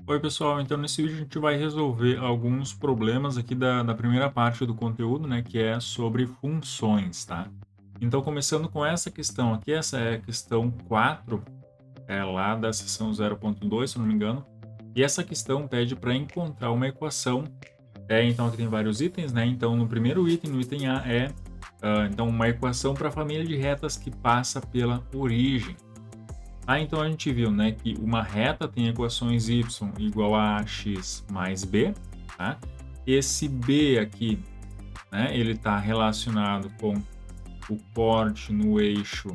Oi, pessoal. Então, nesse vídeo a gente vai resolver alguns problemas aqui da primeira parte do conteúdo, né, que é sobre funções, tá? Então, começando com essa questão aqui, essa é a questão 4, lá da seção 0.2, se eu não me engano. E essa questão pede para encontrar uma equação. Então, aqui tem vários itens, né? Então, no primeiro item, no item A, então, uma equação para a família de retas que passa pela origem. Então a gente viu, né, que uma reta tem equações y igual a ax mais b, tá? Esse b aqui, né, ele está relacionado com o corte no eixo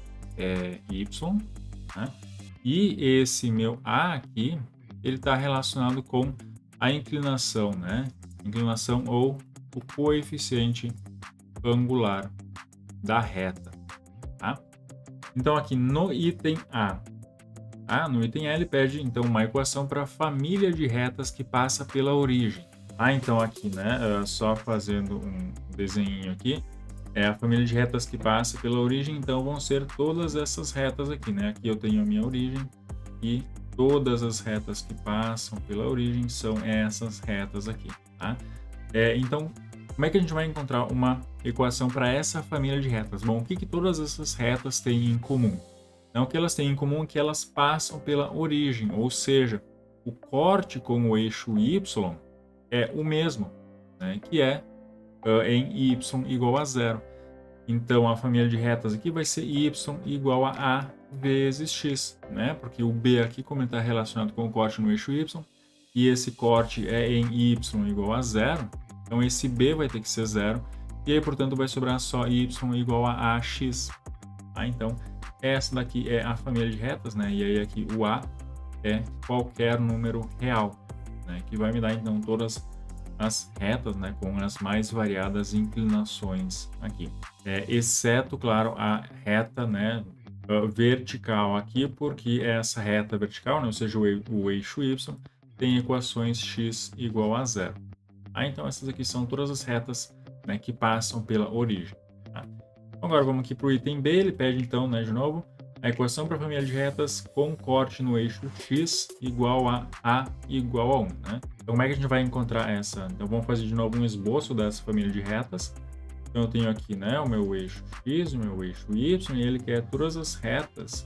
y, né? E esse meu a aqui, ele está relacionado com a inclinação, né? Inclinação ou o coeficiente angular da reta, tá? Então aqui no item A, no item A ele pede então uma equação para a família de retas que passa pela origem. Então aqui, né, só fazendo um desenho aqui, é a família de retas que passa pela origem, então vão ser todas essas retas aqui, né? Aqui eu tenho a minha origem e todas as retas que passam pela origem são essas retas aqui, tá? Então, como é que a gente vai encontrar uma equação para essa família de retas? Bom, o que todas essas retas têm em comum? Então, o que elas têm em comum é que elas passam pela origem, ou seja, o corte com o eixo y é o mesmo, né, que é em y igual a zero. Então, a família de retas aqui vai ser y igual a vezes x, né? Porque o b aqui, como ele está relacionado com o corte no eixo y, e esse corte é em y igual a zero, então esse b vai ter que ser zero, e aí, portanto, vai sobrar só y igual a ax. Então, essa daqui é a família de retas, né? E aí aqui o a é qualquer número real, né? Que vai me dar, então, todas as retas, né, com as mais variadas inclinações aqui, exceto, claro, a reta, né, vertical aqui, porque essa reta vertical, né, ou seja, o eixo y, tem equações x igual a zero. Então essas aqui são todas as retas, né, que passam pela origem. Tá? Agora vamos aqui para o item B, ele pede então, né, de novo, a equação para a família de retas com corte no eixo x igual a igual a 1. Né? Então, como é que a gente vai encontrar essa? Então, vamos fazer de novo um esboço dessa família de retas. Então, eu tenho aqui, né, o meu eixo x, o meu eixo y, e ele quer todas as retas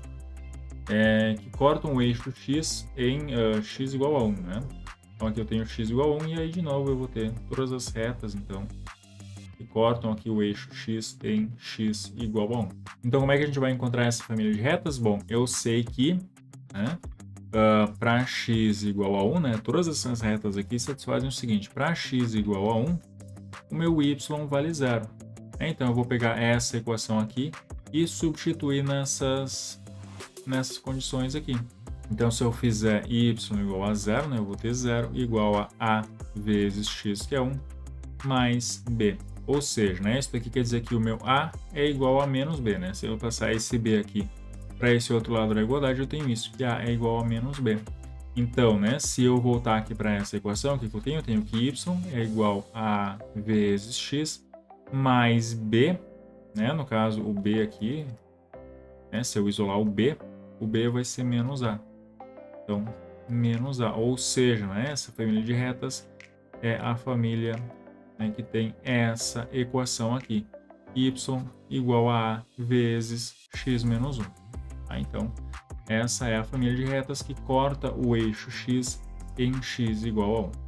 que cortam o eixo x em x igual a 1. Né? Então, aqui eu tenho x igual a 1, e aí, de novo, eu vou ter todas as retas, então, que cortam aqui o eixo x em x igual a 1. Então, como é que a gente vai encontrar essa família de retas? Bom, eu sei que, né, para x igual a 1, né, todas essas retas aqui satisfazem o seguinte: para x igual a 1, o meu y vale zero. Então, eu vou pegar essa equação aqui e substituir nessas condições aqui. Então, se eu fizer y igual a zero, né, eu vou ter zero igual a vezes x, que é 1, mais b. Ou seja, né, isso daqui quer dizer que o meu a é igual a menos b, né? Se eu passar esse b aqui para esse outro lado da igualdade, eu tenho isso, que a é igual a menos b. Então, né, se eu voltar aqui para essa equação, o que eu tenho? Eu tenho que y é igual a vezes x mais b, né? No caso, o b aqui, né, se eu isolar o b vai ser menos a. Então, menos a. Ou seja, né, essa família de retas é a família, né, que tem essa equação aqui, y igual a vezes x menos 1. Então, essa é a família de retas que corta o eixo x em x igual a 1.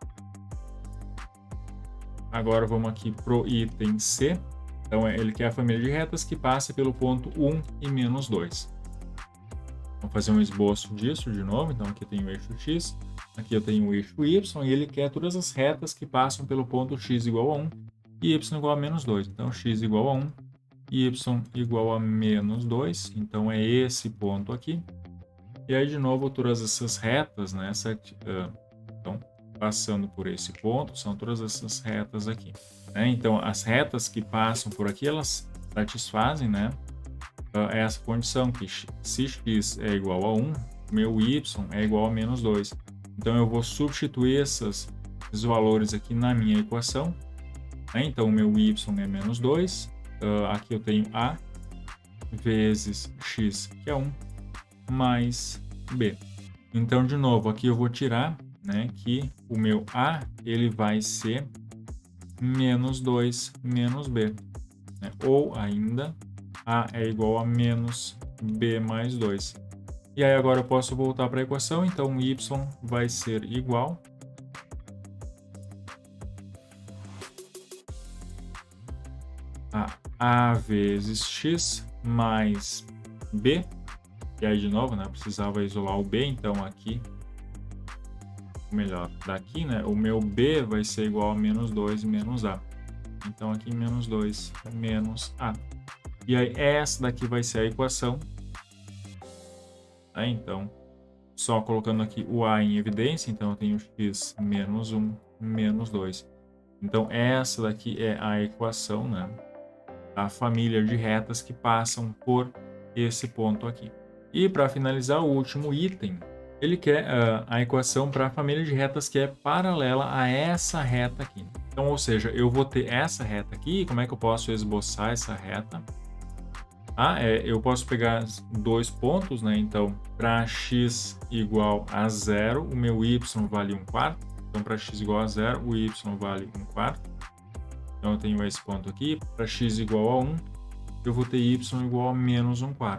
Agora vamos aqui para o item C. Então, ele quer a família de retas que passa pelo ponto 1 e menos 2. Vamos fazer um esboço disso de novo. Então, aqui eu tenho o eixo x, aqui eu tenho o eixo y, e ele quer todas as retas que passam pelo ponto x igual a 1 e y igual a menos 2. Então, x igual a 1, y igual a menos 2. Então, é esse ponto aqui. E aí, de novo, todas essas retas, né, então, passando por esse ponto, são todas essas retas aqui. Né? Então, as retas que passam por aqui, elas satisfazem, né, essa condição que se x é igual a 1, meu y é igual a menos 2. Então, eu vou substituir esses valores aqui na minha equação. Né? Então, o meu y é menos 2. Aqui eu tenho a vezes x, que é 1, mais b. Então, de novo, aqui eu vou tirar, né, que o meu A ele vai ser menos 2 menos B, né? Ou ainda, A é igual a menos B mais 2. E aí agora eu posso voltar para a equação, então y vai ser igual a vezes x mais b. E aí de novo, né, eu precisava isolar o b, então aqui, ou melhor, daqui, né, o meu b vai ser igual a menos 2 menos a. Então aqui menos 2 menos a. E aí essa daqui vai ser a equação. Tá? Então, só colocando aqui o a em evidência, então eu tenho x menos 1 menos 2. Então essa daqui é a equação, né, da família de retas que passam por esse ponto aqui. E para finalizar, o último item, ele quer a equação para a família de retas que é paralela a essa reta aqui. Então, ou seja, eu vou ter essa reta aqui, como é que eu posso esboçar essa reta? Eu posso pegar dois pontos, né? Então, para x igual a 0, o meu y vale 1/4. Então, para x igual a 0, o y vale 1/4. Então, eu tenho esse ponto aqui. Para x igual a 1, eu vou ter y igual a menos 1/4.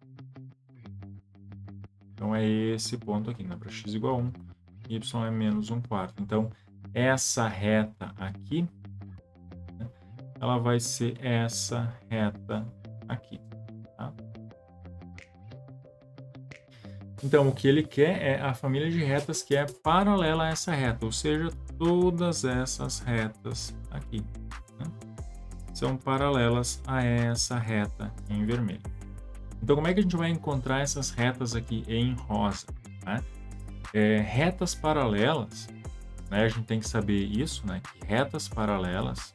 Então, é esse ponto aqui, né? Para x igual a 1, y é menos 1/4. Então, essa reta aqui, né, ela vai ser essa reta aqui. Tá? Então, o que ele quer é a família de retas que é paralela a essa reta, ou seja, todas essas retas aqui, né, são paralelas a essa reta em vermelho. Então, como é que a gente vai encontrar essas retas aqui em rosa? Né? Retas paralelas, né, a gente tem que saber isso, né, que retas paralelas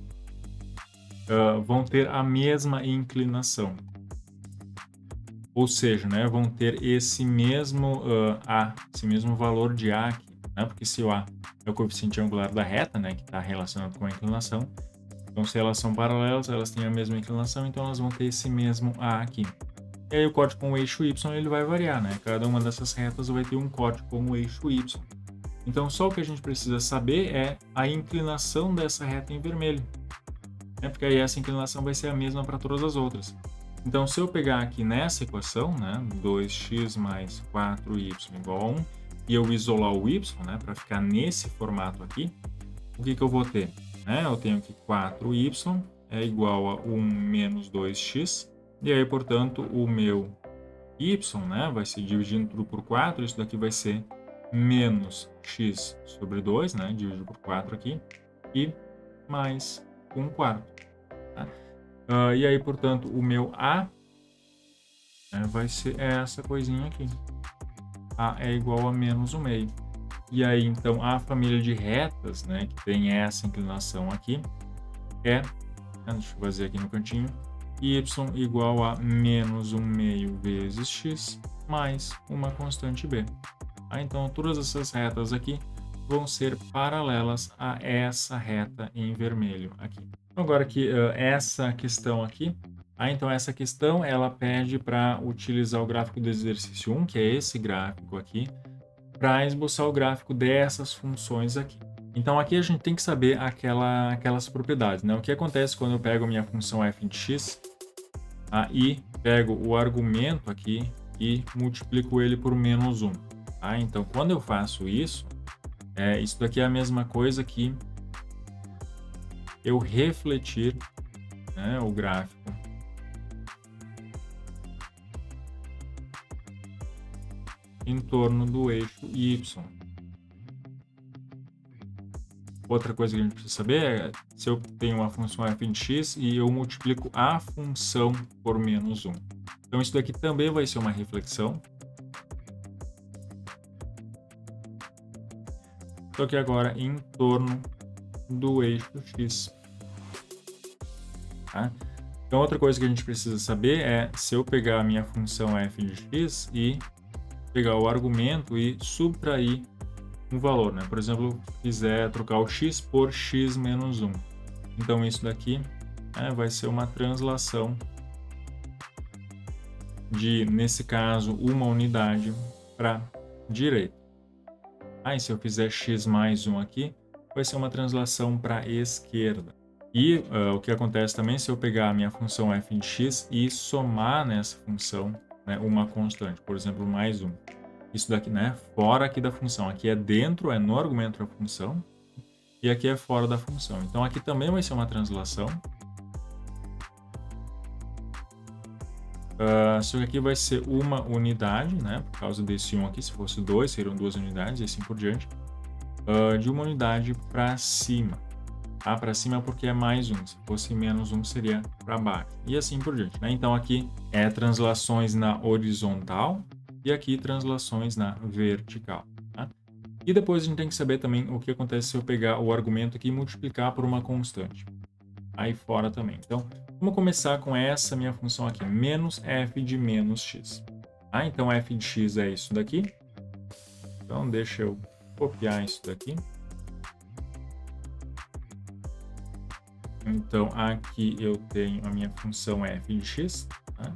vão ter a mesma inclinação. Ou seja, né, vão ter esse mesmo A, esse mesmo valor de A aqui, né? Porque se o A é o coeficiente angular da reta, né, que está relacionado com a inclinação, então se elas são paralelas, elas têm a mesma inclinação, então elas vão ter esse mesmo A aqui. E aí o corte com o eixo Y ele vai variar, né? Cada uma dessas retas vai ter um corte com o eixo Y. Então só o que a gente precisa saber é a inclinação dessa reta em vermelho, né? Porque aí essa inclinação vai ser a mesma para todas as outras. Então, se eu pegar aqui nessa equação, né, 2x mais 4y igual a 1, e eu isolar o y, né, para ficar nesse formato aqui, o que eu vou ter? Eu tenho que 4y é igual a 1 menos 2x, e aí, portanto, o meu y, né, vai ser dividindo tudo por 4, isso daqui vai ser menos x sobre 2, né, dividido por 4 aqui, e mais 1/4. Tá? E aí, portanto, o meu A, né, vai ser essa coisinha aqui. A é igual a menos 1/2. E aí, então, a família de retas, né, que tem essa inclinação aqui, deixa eu fazer aqui no cantinho, y igual a menos 1/2 vezes x mais uma constante b. Então, todas essas retas aqui vão ser paralelas a essa reta em vermelho aqui. Agora que essa questão aqui, então essa questão ela pede para utilizar o gráfico do exercício 1, que é esse gráfico aqui, para esboçar o gráfico dessas funções aqui. Então aqui a gente tem que saber aquelas propriedades, né? O que acontece quando eu pego a minha função f de x e pego o argumento aqui e multiplico ele por menos 1. Tá? Então quando eu faço isso, isso daqui é a mesma coisa que eu refletir, né, o gráfico em torno do eixo Y. Outra coisa que a gente precisa saber é se eu tenho uma função f de x e eu multiplico a função por menos 1. Então isso daqui também vai ser uma reflexão. Só que agora em torno do eixo x. Tá? Então, outra coisa que a gente precisa saber é se eu pegar a minha função f de x e pegar o argumento e subtrair um valor, né? Por exemplo, quiser trocar o x por x menos 1. Então, isso daqui vai ser uma translação de, nesse caso, uma unidade para direita. E se eu fizer x mais 1 aqui, vai ser uma translação para a esquerda. E o que acontece também se eu pegar a minha função f de x e somar nessa função, né, uma constante, por exemplo, mais 1. Isso daqui, né, fora aqui da função. Aqui é dentro, é no argumento da função, e aqui é fora da função. Então aqui também vai ser uma translação. Só que aqui vai ser uma unidade, né, por causa desse 1 aqui. Se fosse 2, seriam 2 unidades e assim por diante. De uma unidade para cima. Para cima é porque é mais 1. Se fosse menos 1, seria para baixo. E assim por diante, né? Então aqui é translações na horizontal e aqui translações na vertical. Tá? E depois a gente tem que saber também o que acontece se eu pegar o argumento aqui e multiplicar por uma constante. Aí fora também. Então, vamos começar com essa minha função aqui, menos f de menos x. Então, f de x é isso daqui. Então, deixa eu copiar isso daqui. Então, aqui eu tenho a minha função f de x. Tá?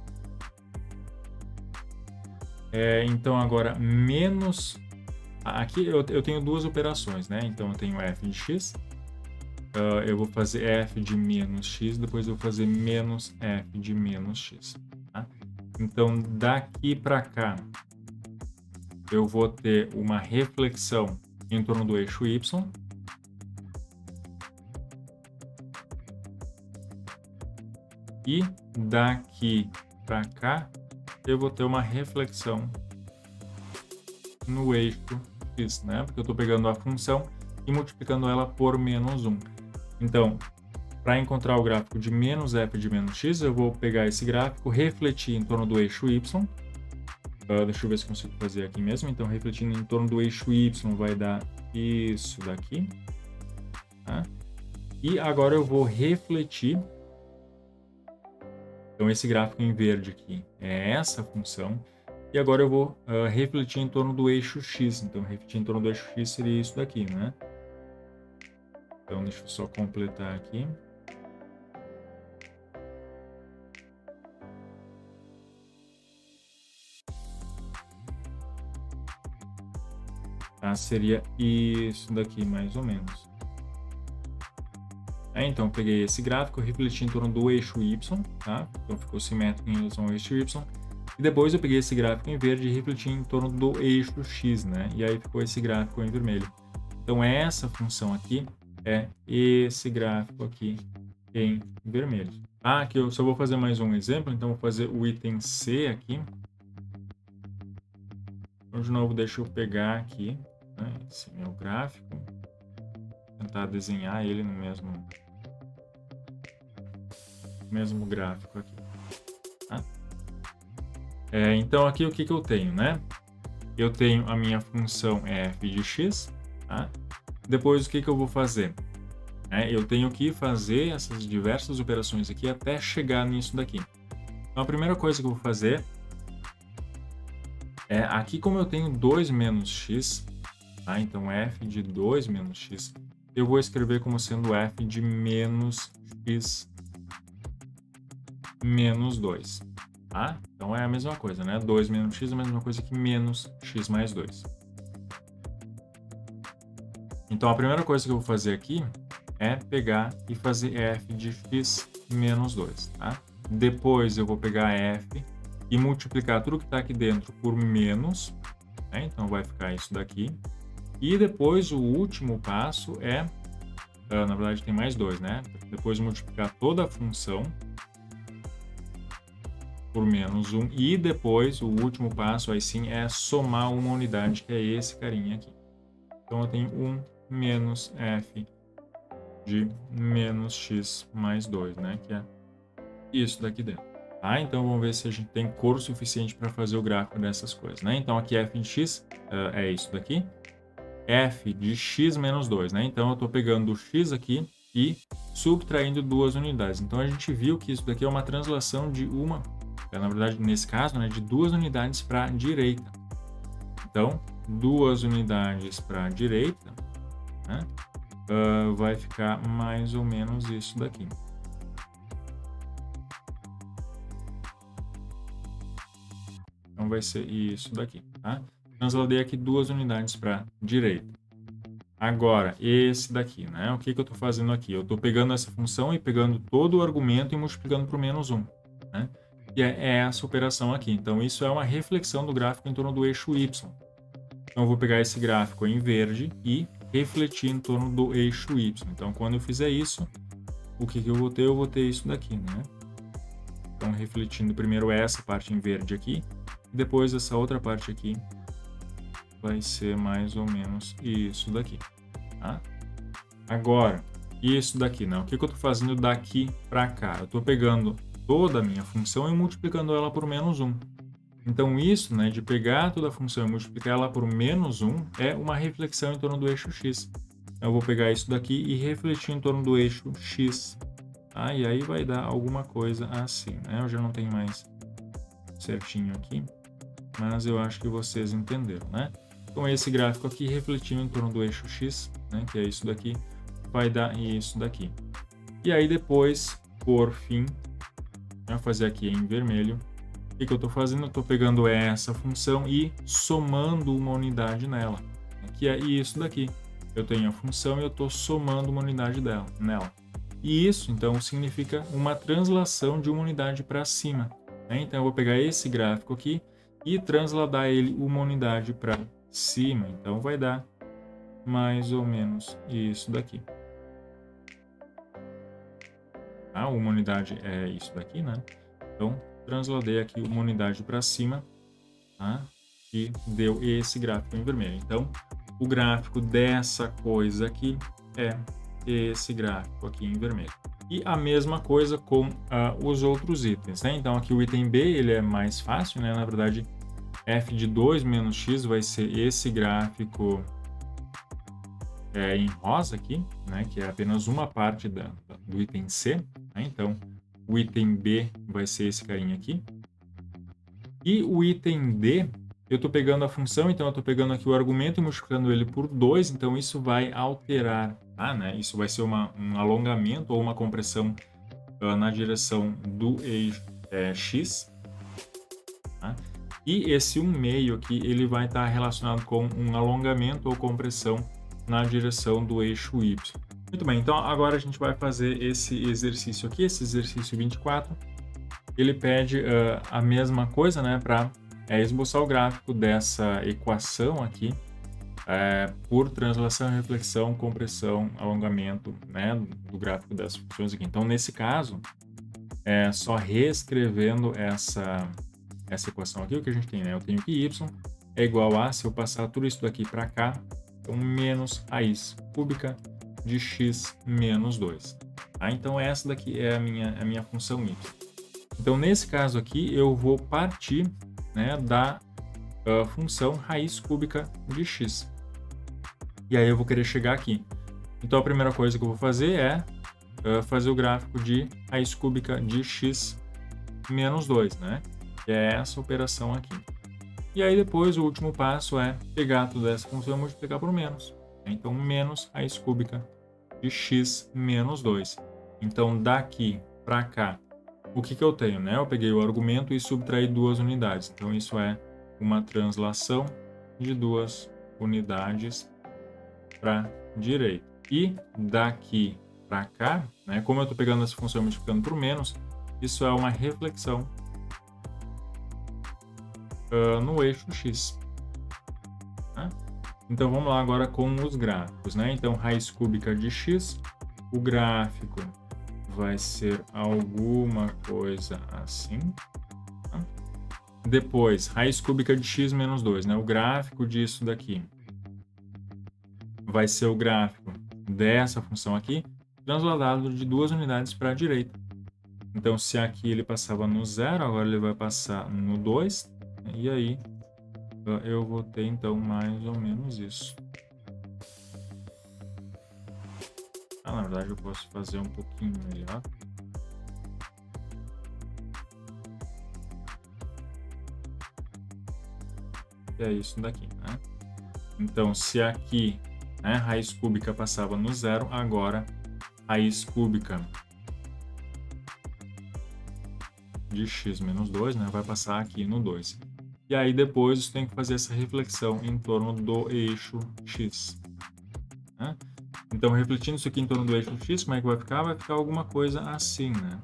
Então, agora, menos... Aqui eu tenho duas operações, né? Então, eu tenho f de x. Eu vou fazer f de menos x, depois eu vou fazer menos f de menos x. Tá? Então, daqui para cá, eu vou ter uma reflexão em torno do eixo y. E daqui para cá, eu vou ter uma reflexão no eixo x, né? Porque eu estou pegando a função e multiplicando ela por menos 1. Então, para encontrar o gráfico de menos f de menos x, eu vou pegar esse gráfico, refletir em torno do eixo y. Deixa eu ver se consigo fazer aqui mesmo. Então, refletindo em torno do eixo y vai dar isso daqui. Tá? E agora eu vou refletir. Então, esse gráfico em verde aqui é essa função. E agora eu vou refletir em torno do eixo x. Então, refletir em torno do eixo x seria isso daqui, né? Então, deixa eu só completar aqui. Seria isso daqui, mais ou menos. Então, eu peguei esse gráfico, refleti em torno do eixo y, tá? Então, ficou simétrico em relação ao eixo y. E depois eu peguei esse gráfico em verde e refleti em torno do eixo x, né? E aí ficou esse gráfico em vermelho. Então, essa função aqui é esse gráfico aqui em vermelho. Aqui eu só vou fazer mais um exemplo, então vou fazer o item C aqui. Então, de novo, deixa eu pegar aqui, né, esse meu gráfico. Tentar desenhar ele no mesmo gráfico aqui. Tá? Então, aqui o que eu tenho, né? Eu tenho a minha função f de x, tá? Depois, o que eu vou fazer? Eu tenho que fazer essas diversas operações aqui até chegar nisso daqui. Então, a primeira coisa que eu vou fazer é, aqui como eu tenho 2 menos x, tá? Então, f de 2 menos x, eu vou escrever como sendo f de menos x menos 2. Tá? Então, é a mesma coisa, né? 2 menos x é a mesma coisa que menos x mais 2. Então, a primeira coisa que eu vou fazer aqui é pegar e fazer f de x menos 2. Tá? Depois, eu vou pegar f e multiplicar tudo que está aqui dentro por menos. Né? Então, vai ficar isso daqui. E depois, o último passo é... na verdade, tem mais dois, né? Depois, multiplicar toda a função por menos 1. E depois, o último passo, aí sim, é somar uma unidade, que é esse carinha aqui. Então, eu tenho 1 menos f de menos x mais 2, né? Que é isso daqui dentro. Tá? Então, vamos ver se a gente tem cor suficiente para fazer o gráfico dessas coisas, né? Então, aqui f de x é isso daqui. F de x menos 2, né? Então, eu estou pegando o x aqui e subtraindo duas unidades. Então, a gente viu que isso daqui é uma translação de uma... na verdade, nesse caso, né, de duas unidades para a direita. Então, duas unidades para a direita, né, vai ficar mais ou menos isso daqui. Então, vai ser isso daqui, tá? Transladei aqui 2 unidades para a direita. Agora, esse daqui, né? O que que eu estou fazendo aqui? Eu estou pegando essa função e pegando todo o argumento e multiplicando por -1, né? E é essa operação aqui. Então, isso é uma reflexão do gráfico em torno do eixo Y. Então, eu vou pegar esse gráfico em verde e refletir em torno do eixo Y. Então, quando eu fizer isso, o que que eu vou ter? Eu vou ter isso daqui, né? Então, refletindo primeiro essa parte em verde aqui, e depois essa outra parte aqui vai ser mais ou menos isso daqui, tá? Agora, isso daqui, né? O que que eu estou fazendo daqui para cá? Eu estou pegando toda a minha função e multiplicando ela por -1. Então, isso, né, de pegar toda a função e multiplicar ela por -1 é uma reflexão em torno do eixo x. Eu vou pegar isso daqui e refletir em torno do eixo x. Tá? E aí vai dar alguma coisa assim, né? Eu já não tenho mais certinho aqui, mas eu acho que vocês entenderam, né? Então, esse gráfico aqui refletindo em torno do eixo x, né, que é isso daqui, vai dar isso daqui. E aí depois, por fim, eu vou fazer aqui em vermelho. O que que eu estou fazendo? Eu estou pegando essa função e somando uma unidade nela, que é isso daqui. Eu tenho a função e eu estou somando uma unidade nela. E isso, então, significa uma translação de uma unidade para cima, né? Então, eu vou pegar esse gráfico aqui e transladar ele uma unidade para cima. Então, vai dar mais ou menos isso daqui. Tá? Uma unidade é isso daqui, né? Então, transladei aqui uma unidade para cima, tá? E deu esse gráfico em vermelho. Então, o gráfico dessa coisa aqui é esse gráfico aqui em vermelho. E a mesma coisa com os outros itens, né? Então, aqui o item B, ele é mais fácil, né? Na verdade, f de 2 menos x vai ser esse gráfico em rosa aqui, né? Que é apenas uma parte do item C, né? Então, o item B vai ser esse carinha aqui. E o item D, eu estou pegando a função, então eu estou pegando aqui o argumento e multiplicando ele por 2, então isso vai alterar, tá, né? Isso vai ser um alongamento ou uma compressão na direção do eixo x. Tá? E esse 1/2 aqui, ele vai estar relacionado com um alongamento ou compressão na direção do eixo y. Muito bem, então agora a gente vai fazer esse exercício aqui, esse exercício 24. Ele pede a mesma coisa, né, para esboçar o gráfico dessa equação aqui por translação, reflexão, compressão, alongamento, né, do gráfico dessas funções aqui. Então, nesse caso, só reescrevendo essa equação aqui, o que a gente tem, né? Eu tenho que y é igual a, se eu passar tudo isso daqui para cá, então menos raiz cúbica de x menos 2. Tá? Então, essa daqui é a minha função y. Então, nesse caso aqui, eu vou partir, né, da função raiz cúbica de x. E aí eu vou querer chegar aqui. Então, a primeira coisa que eu vou fazer é fazer o gráfico de raiz cúbica de x menos 2, né? Que é essa operação aqui. E aí depois o último passo é pegar toda essa função e multiplicar por menos. Então, menos raiz cúbica de x menos 2. Então, daqui para cá, o que eu tenho, né? Eu peguei o argumento e subtraí 2 unidades. Então, isso é uma translação de 2 unidades para a direita. E daqui para cá, né? Como eu estou pegando essa função e multiplicando por menos, isso é uma reflexão no eixo x. Tá? Então, vamos lá agora com os gráficos, né? Então, raiz cúbica de x, o gráfico vai ser alguma coisa assim. Tá? Depois, raiz cúbica de x menos 2, né? O gráfico disso daqui vai ser o gráfico dessa função aqui, transladado de 2 unidades para a direita. Então, se aqui ele passava no 0, agora ele vai passar no 2, e aí eu vou ter, então, mais ou menos isso. Na verdade, eu posso fazer um pouquinho melhor. E é isso daqui, né? Então, se aqui, né, raiz cúbica passava no 0, agora raiz cúbica de x menos 2, né, vai passar aqui no 2. E aí depois você tem que fazer essa reflexão em torno do eixo X, né? Então, refletindo isso aqui em torno do eixo X, como é que vai ficar? Vai ficar alguma coisa assim, né?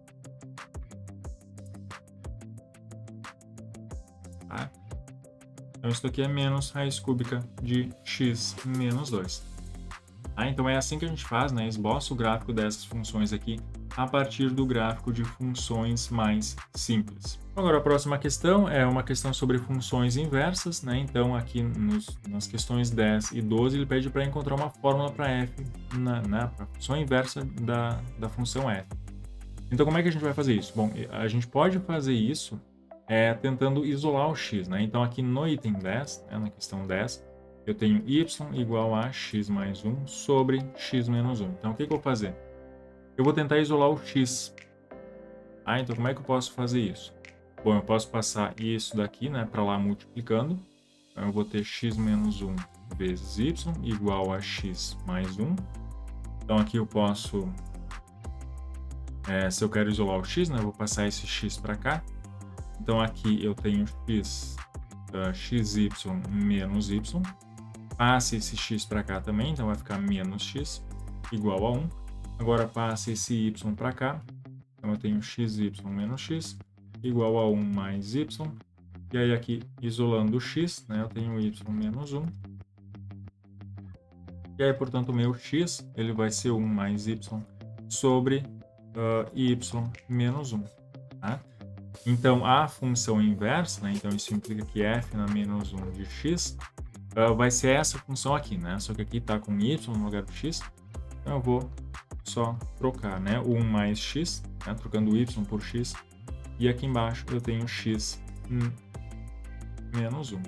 Tá? Então, isso aqui é menos raiz cúbica de x menos 2. Tá? Então, é assim que a gente faz, né? Esboça o gráfico dessas funções aqui a partir do gráfico de funções mais simples. Agora, a próxima questão é uma questão sobre funções inversas, né? Então, aqui nas questões 10 e 12, ele pede para encontrar uma fórmula para f, para a função inversa da função f. Então, como é que a gente vai fazer isso? Bom, a gente pode fazer isso tentando isolar o x, né? Então, aqui no item 10, né, na questão 10, eu tenho y igual a x mais 1 sobre x menos 1. Então, o que eu vou fazer? Eu vou tentar isolar o x. Então, como é que eu posso fazer isso? Bom, eu posso passar isso daqui, né, para lá multiplicando. Então, eu vou ter x menos 1 vezes y igual a x mais 1. Então, aqui eu posso, se eu quero isolar o x, né, eu vou passar esse x para cá. Então, aqui eu tenho xy menos y. Passe esse x para cá também, então vai ficar menos x igual a 1. Agora passe esse y para cá. Então, eu tenho xy menos x igual a 1 mais y. E aí, aqui, isolando o x, né, eu tenho y menos 1. E aí, portanto, o meu x ele vai ser 1 mais y sobre y menos 1. Tá? Então, a função inversa, né, então isso implica que f na menos 1 de x vai ser essa função aqui, né? Só que aqui está com y no lugar do x. Então, eu vou só trocar, né? 1 mais x, né? Trocando y por x. E aqui embaixo eu tenho x menos 1.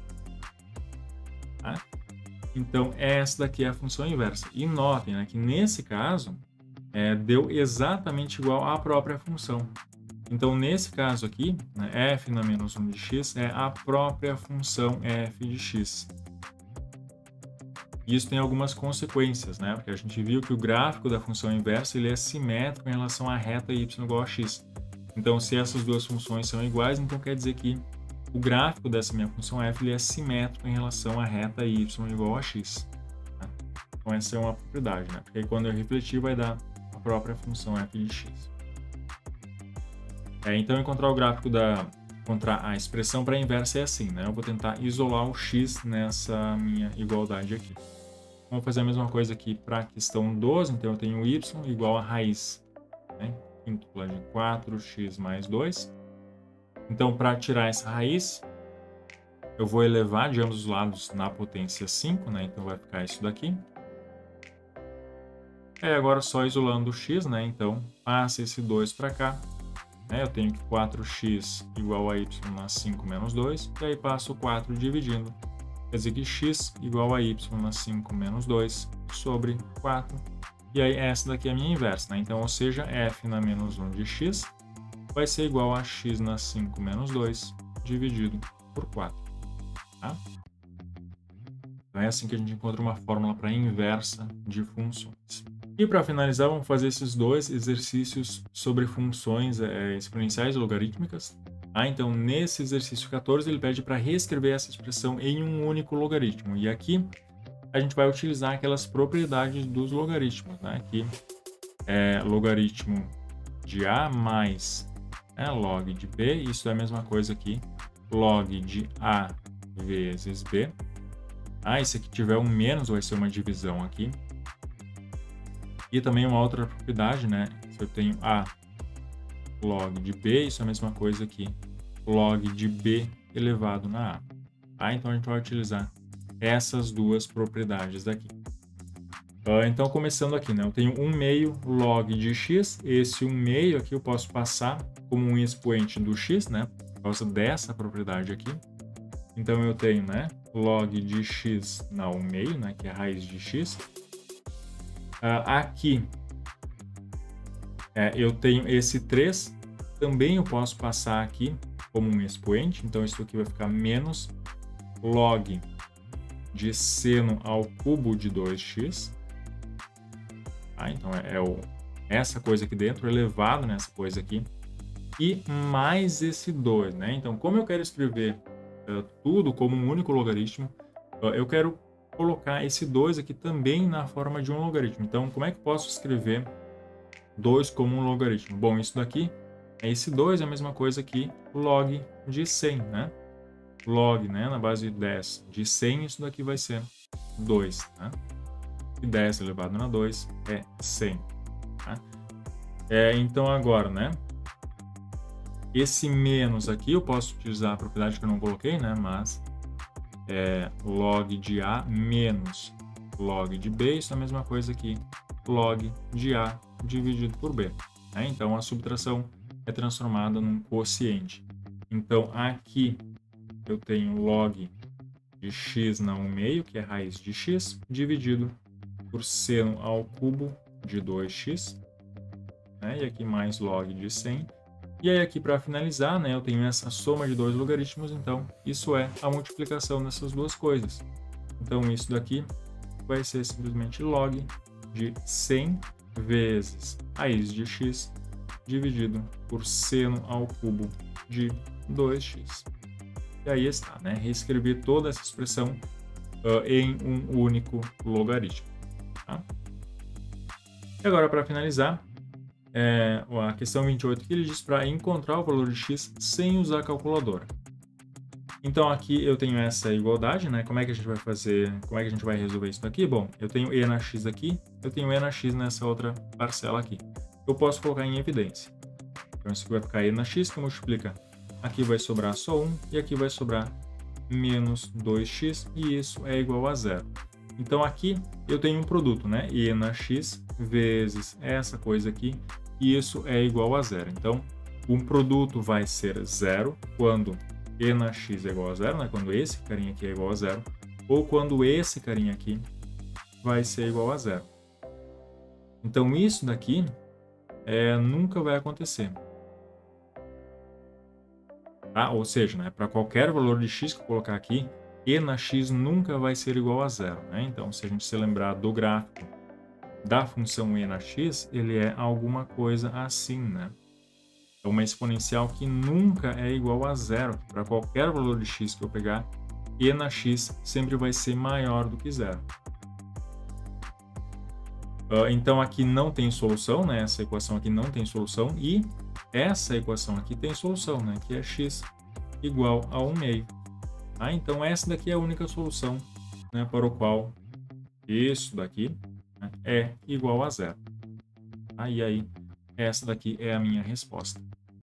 Tá? Então, essa daqui é a função inversa. E notem, né, que nesse caso, deu exatamente igual à própria função. Então, nesse caso aqui, né, f na menos 1 de x é a própria função f de x. Isso tem algumas consequências, né? Porque a gente viu que o gráfico da função inversa ele é simétrico em relação à reta y igual a x. Então, se essas duas funções são iguais, então quer dizer que o gráfico dessa minha função f ele é simétrico em relação à reta y igual a x. Tá? Então, essa é uma propriedade, né? Porque aí, quando eu refletir, vai dar a própria função f de x. Então, encontrar o gráfico encontrar a expressão para a inversa é assim, né? Eu vou tentar isolar o x nessa minha igualdade aqui. Vamos fazer a mesma coisa aqui para a questão 12. Então, eu tenho y igual a raiz, né, quíntupla de 4x mais 2. Então, para tirar essa raiz, eu vou elevar de ambos os lados na potência 5, né? Então, vai ficar isso daqui. Agora, só isolando o x, né? Então, passa esse 2 para cá. Eu tenho que 4x igual a y na 5 menos 2. E aí, passo o 4 dividindo. Quer dizer que x igual a y na 5 menos 2 sobre 4. E aí, essa daqui é a minha inversa, né? Então, ou seja, f na menos 1 de x vai ser igual a x na 5 menos 2 dividido por 4. Tá? Então, é assim que a gente encontra uma fórmula para a inversa de funções. E para finalizar, vamos fazer esses dois exercícios sobre funções exponenciais logarítmicas. Então, nesse exercício 14, ele pede para reescrever essa expressão em um único logaritmo. E aqui, a gente vai utilizar aquelas propriedades dos logaritmos, né? Aqui é logaritmo de A mais log de B. Isso é a mesma coisa aqui, log de A vezes B. E se aqui tiver um menos, vai ser uma divisão aqui. E também uma outra propriedade, né? Se eu tenho A log de B, isso é a mesma coisa aqui, log de B elevado na A. Então, a gente vai utilizar essas duas propriedades daqui. Então, começando aqui, né? Eu tenho 1 meio log de x. Esse 1 meio aqui eu posso passar como um expoente do x, né? Por causa dessa propriedade aqui. Então, eu tenho, né, log de x na 1 meio, né? Que é a raiz de x. Aqui, eu tenho esse 3. Também eu posso passar aqui como um expoente. Então, isso aqui vai ficar menos log de seno ao cubo de 2x. Então, essa coisa aqui dentro elevado nessa coisa aqui e mais esse 2, né? Então, como eu quero escrever tudo como um único logaritmo, eu quero colocar esse 2 aqui também na forma de um logaritmo. Então, como é que eu posso escrever 2 como um logaritmo? Bom, isso daqui, esse 2 é a mesma coisa que log de 100, né? Log, né, na base de 10 de 100, isso daqui vai ser 2, né? E 10 elevado a 2 é 100. Tá? Então, agora, né? Esse menos aqui eu posso utilizar a propriedade que eu não coloquei, né? Mas log de A menos log de B, isso é a mesma coisa que log de A dividido por B. Né? Então, a subtração é transformada num quociente. Então, aqui eu tenho log de x na 1/2, que é raiz de x, dividido por seno ao cubo de 2x. Né? E aqui mais log de 100. E aí aqui para finalizar, né, eu tenho essa soma de dois logaritmos, então isso é a multiplicação dessas duas coisas. Então isso daqui vai ser simplesmente log de 100 vezes raiz de x dividido por seno ao cubo de 2x. E aí está, né? Reescrevi toda essa expressão em um único logaritmo. Tá? E agora, para finalizar, a questão 28 que ele diz para encontrar o valor de x sem usar a calculadora. Então aqui eu tenho essa igualdade, né? Como é que a gente vai fazer, como é que a gente vai resolver isso daqui? Bom, eu tenho e na x aqui, eu tenho e na x nessa outra parcela aqui. Eu posso colocar em evidência. Então isso aqui vai ficar e na x, que multiplica. Aqui vai sobrar só 1 e aqui vai sobrar menos 2x e isso é igual a zero. Então aqui eu tenho um produto, né? E na x vezes essa coisa aqui, e isso é igual a zero. Então, um produto vai ser zero quando e na x é igual a zero, né? Quando esse carinha aqui é igual a zero, ou quando esse carinha aqui vai ser igual a zero. Então, isso daqui nunca vai acontecer. Tá? Ou seja, né, para qualquer valor de x que eu colocar aqui, e na x nunca vai ser igual a zero. Né? Então, se a gente se lembrar do gráfico da função e na x, ele é alguma coisa assim, né? É uma exponencial que nunca é igual a zero. Para qualquer valor de x que eu pegar, e na x sempre vai ser maior do que zero. Então, aqui não tem solução, né? Essa equação aqui não tem solução. E essa equação aqui tem solução, né? Que é x igual a 1/2. Tá? Então, essa daqui é a única solução, né, para o qual isso daqui, né, é igual a zero. Tá? E aí, essa daqui é a minha resposta.